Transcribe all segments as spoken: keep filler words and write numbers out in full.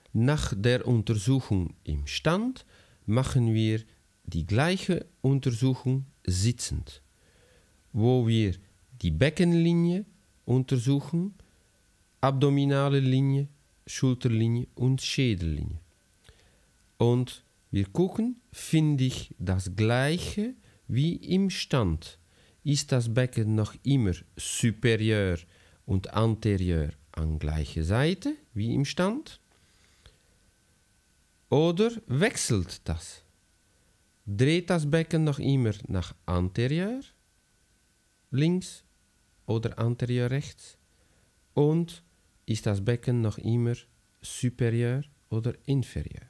Nach der Untersuchung im Stand machen wir die gleiche Untersuchung sitzend, wo wir die Beckenlinie untersuchen, abdominale Linie, Schulterlinie und Schädellinie. Und wir gucken, finde ich das gleiche wie im Stand. Ist das Becken noch immer superior und anterior an gleicher Seite wie im Stand? Oder wechselt das? Dreht das Becken noch immer nach anterior, links oder anterior rechts? Und ist das Becken noch immer superior oder inferior?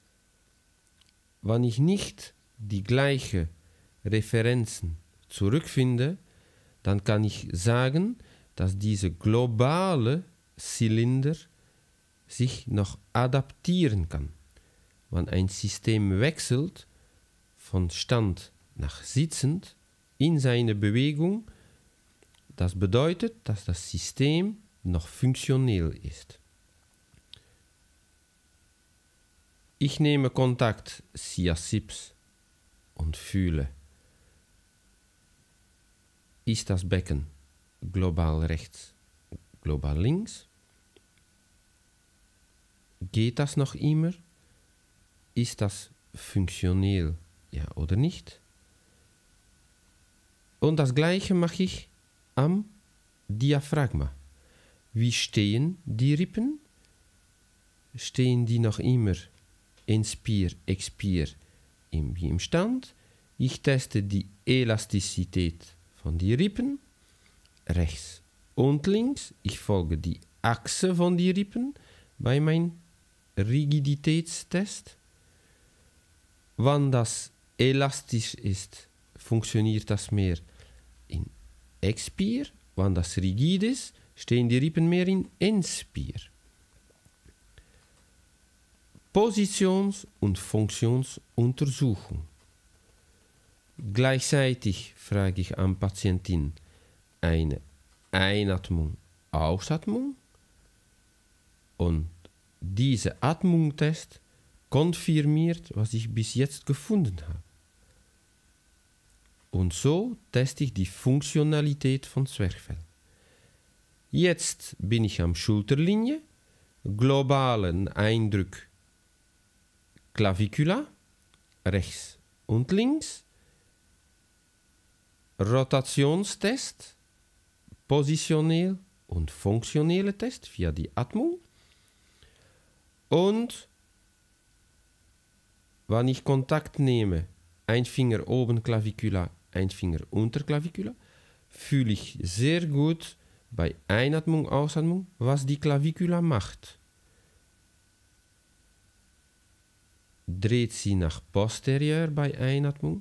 Wenn ich nicht die gleichen Referenzen zurückfinde, dann kann ich sagen, dass diese globale Zylinder sich noch adaptieren kann. Wenn ein System wechselt von Stand nach sitzend in seine Bewegung, das bedeutet, dass das System noch funktionell ist. Ich nehme Kontakt Siacips und fühle. Ist das Becken global rechts, global links? Geht das noch immer? Ist das funktionell, ja oder nicht? Und das Gleiche mache ich am Diaphragma. Wie stehen die Rippen? Stehen die noch immer Inspire, Expire im, wie im Stand? Ich teste die Elastizität von den Rippen, rechts und links. Ich folge die Achse von den Rippen bei meinem Rigiditätstest. Wenn das elastisch ist, funktioniert das mehr in Expire. Wenn das rigid ist, stehen die Rippen mehr in Inspire. Positions- und Funktionsuntersuchung. Gleichzeitig frage ich am Patientin eine Einatmung, Ausatmung und diese Atmungstest konfirmiert, was ich bis jetzt gefunden habe. Und so teste ich die Funktionalität von Zwerchfell. Jetzt bin ich am Schulterlinie, globalen Eindruck Clavicula, rechts und links, Rotationstest, positionell und funktionelle Test via die Atmung. Und wenn ich Kontakt nehme, ein Finger oben Clavicula, ein Finger unter Clavicula, fühle ich sehr gut bei Einatmung, Ausatmung, was die Clavicula macht. Dreht sie nach posterior bei Einatmung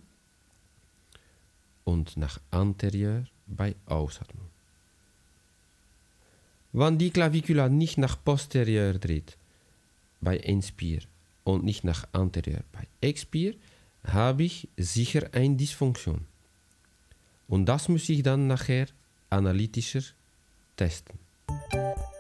und nach anterior bei Ausatmung. Wenn die Clavicula nicht nach posterior dreht bei Inspire und nicht nach anterior bei Expire, habe ich sicher eine Dysfunktion. Und das muss ich dann nachher analytischer testen.